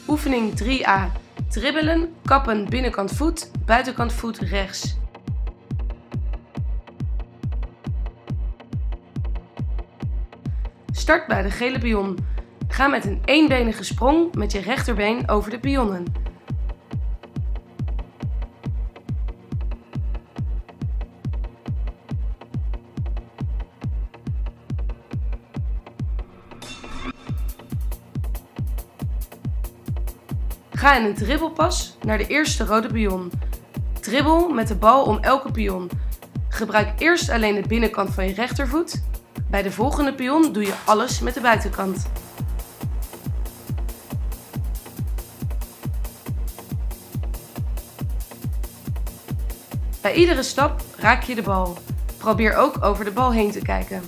Oefening 3a. Dribbelen, kappen binnenkant voet, buitenkant voet rechts. Start bij de gele pion. Ga met een eenbenige sprong met je rechterbeen over de pionnen. Ga in een dribbelpas naar de eerste rode pion. Dribbel met de bal om elke pion. Gebruik eerst alleen de binnenkant van je rechtervoet. Bij de volgende pion doe je alles met de buitenkant. Bij iedere stap raak je de bal. Probeer ook over de bal heen te kijken.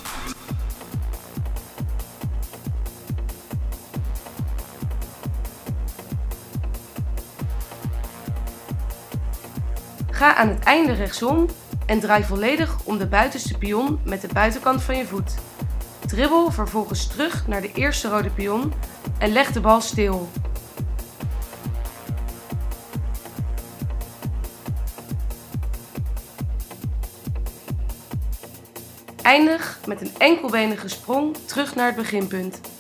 Ga aan het einde rechtsom en draai volledig om de buitenste pion met de buitenkant van je voet. Dribbel vervolgens terug naar de eerste rode pion en leg de bal stil. Eindig met een enkelbenige sprong terug naar het beginpunt.